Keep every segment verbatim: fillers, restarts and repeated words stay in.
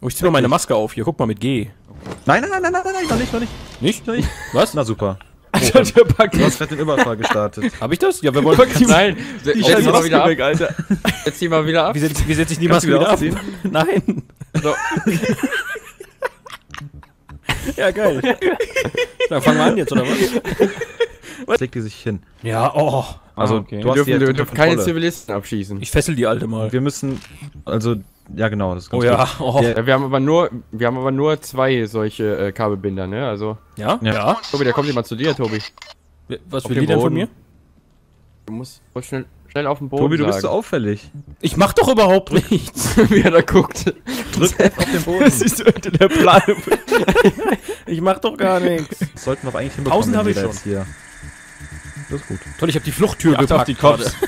Oh, ich zieh mal meine Maske auf hier. Guck mal mit G. Nein, nein, nein, nein, nein, nein, noch nicht, noch nicht. Nicht? Noch nicht. Was? Na super. Alter, der packt Du hast gerade den Überfall gestartet. Hab ich das? Ja, wir wollen. Nein, Die setz scheiß die mal wieder ab. weg, Alter. Setz die mal wieder ab. Wie setze wie setz ich die Kannst Maske du wieder wieder ab? Nein. So. Ja, geil. Dann fangen wir an jetzt, oder was? Was legt die sich hin? Ja, oh. Also, Ah, okay. du Wir hast dürfen, die wir jetzt dürfen unter keine Kontrolle. Zivilisten abschießen. Ich fessel die alte mal. Wir müssen, also, ja genau, das ist ganz Oh ja, gut. oh. Der- Ja, wir haben aber nur, wir haben aber nur zwei solche äh, Kabelbinder, ne? Also, Ja? Ja. Ja. Tobi, der kommt jemand zu dir, Tobi. Was Auf will dem die denn von Boden. mir? Du musst voll schnell, schnell auf den Boden Tobi, du bist so sagen. auffällig. Ich mach doch überhaupt nichts. Wie er da guckt. Drück F auf den Boden. Das ist so der Plan. Ich mach doch gar nichts. Das sollten wir aber eigentlich hinbekommen, Tausend wenn hab ich jeder schon. jetzt hier. Das ist gut. Toll, ich hab die Fluchttür Ja, gepackt auf die gerade. Cops.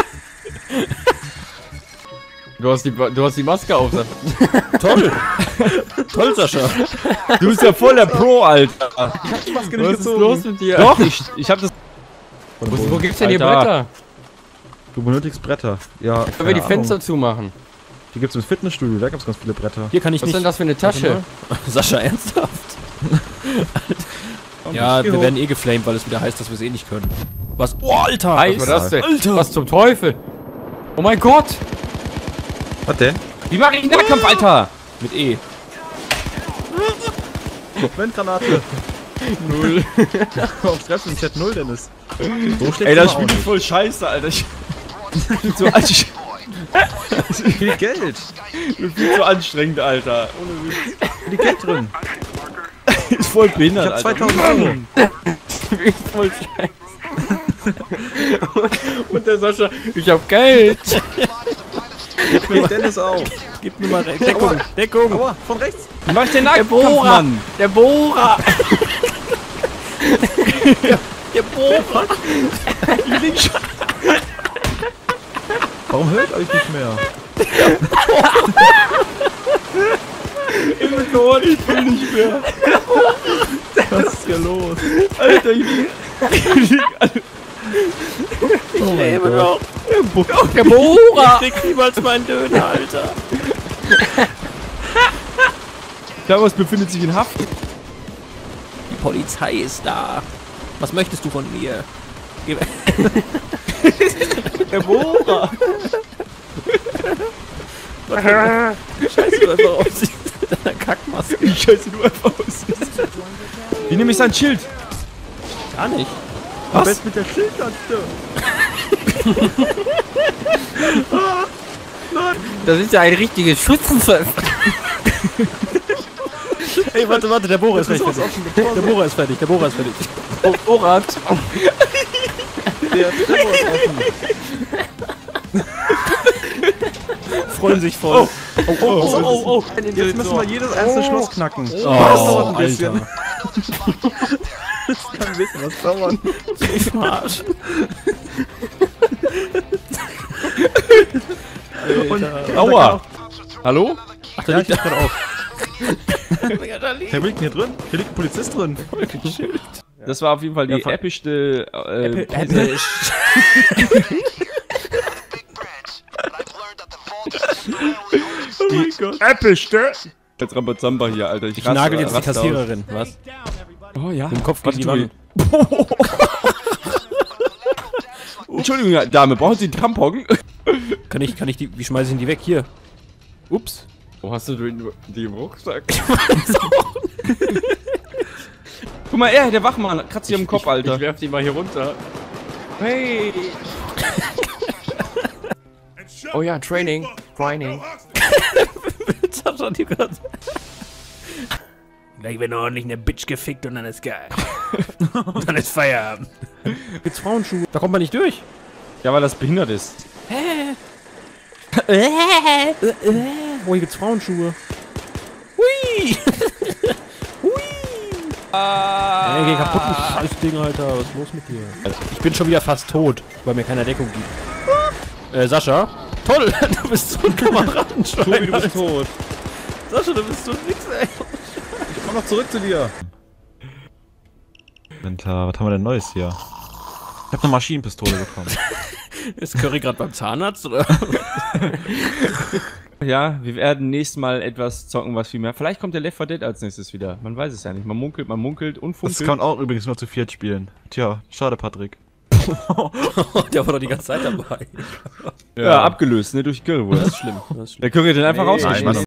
Du hast die, du hast die Maske auf. Toll. Toll, Sascha. Du bist ja voll der Pro, Alter. Was ist los mit dir? Doch, ich, ich hab das. Wo, wo gibt's denn hier Alter. Bretter? Du benötigst Bretter. Ja, Können wir die Fenster zumachen? Die gibt's im Fitnessstudio, da gibt's ganz viele Bretter. Hier kann ich Was ist nicht. denn das für eine Tasche? Sascha, ernsthaft? Ja, wir werden eh geflamed, weil es wieder heißt, dass wir es eh nicht können. Was? Oh, Alter! Was war das denn? Alter! Was zum Teufel? Oh mein Gott! Was denn? Wie mach ich einen Nahkampf, Alter? Mit E. Windgranate. Null. Warum schreibst du nicht Chat null, Dennis? So schlecht Ey, das sind wir Spiel auch ist voll scheiße, Alter. Ich bin so, an- ich nicht. Viel Geld. bin viel zu anstrengend, Alter. Ohne Witz. Viel Geld drin. Ist voll behindert, Ich hab Alter. zweitausend Euro. Ich voll scheiße. Und der Sascha, ich hab Geld! Mit Dennis auch. Gib mir mal Re- Deckung. Deckung. Aua, von rechts. Wie mach ich den Der Nahkampf, Bohrer! Mann? Der Bohrer! Der Bohrer. Warum hört euch nicht mehr? Inventor, ich will nicht mehr. Was ist hier los? Alter, ich lieg. Ich lieg Alter. Oh mein Lebe Gott. noch. Der Bohrer! Ich krieg niemals meinen Döner, Alter. Klaus befindet sich in Haft. Die Polizei ist da. Was möchtest du von mir? Gib Der Bohrer. Scheiße, du einfach auf sich mit deiner Kackmaske. Ich scheiße du einfach aus. Wie nehme ich sein Schild? Gar nicht. Am besten mit der Schildtaste. Das ist ja ein richtiges Schützenfest. Ey, warte, warte, der Bohrer ist fertig. Der Bohrer ist fertig, der Bohrer ist fertig. Bohrer! Der Trevor ist offen. Freuen sich voll. Oh, oh, oh, oh, oh. Jetzt müssen wir jedes einzelne Schloss knacken. Oh, das dauert ein bisschen. Alter. Das kann ein bisschen was dauern. Ich verarschen. Und Aua. Hallo? Ach, der liegt gerade auf. Wer liegt hier drin? Hier liegt ein Polizist drin. Das war auf jeden Fall die Ja, ver- epischste. Äh, Apple. die epischste. Jetzt Rambazamba hier, Alter. Ich, Ich raste- nagel jetzt die raste aus. Kassiererin. Was? Oh ja. Im Kopf gegen die Warte, Wand. Entschuldigung, Dame, brauchen Sie einen Tampon? Kann ich, kann ich die, wie schmeiße ich denn die weg? Hier. Ups. Wo hast du den, die im Rucksack? Guck mal, er, der Wachmann, kratzt sich am Kopf, Alter. Ich werf die mal hier runter. Hey! Oh ja, Training. Training. Sascha, die gerade. Gleich wird noch ordentlich eine Bitch gefickt und dann ist geil. Und dann ist Feierabend. Gibt's Frauenschuhe? Da kommt man nicht durch. Ja, weil das behindert ist. Oh, hier gibt's Frauenschuhe. Hui! Hui! Ey, geh kaputt, du Scheißding, Alter. Was ist los mit dir? Ich bin schon wieder fast tot, weil mir keiner Deckung gibt. Äh, Sascha? Toll! Du bist so ein Kameradenschwein. Tobi, du bist tot. Sascha, du bist so nix, ey. Komm noch zurück zu dir. Winter, was haben wir denn Neues hier? Ich hab eine Maschinenpistole bekommen. Ist Curry gerade beim Zahnarzt, oder? Ja, wir werden nächstes Mal etwas zocken, was viel mehr. Vielleicht kommt der Left four Dead als nächstes wieder. Man weiß es ja nicht. Man munkelt, man munkelt und funkelt. Das kann man auch übrigens nur zu viert spielen. Tja, schade, Patrick. Der war doch die ganze Zeit dabei. Ja, ja abgelöst, ne? Durch Currywurst. Das ist schlimm. Das ist schlimm. Der Curry hat den einfach Nee, rausgeschmissen. nein,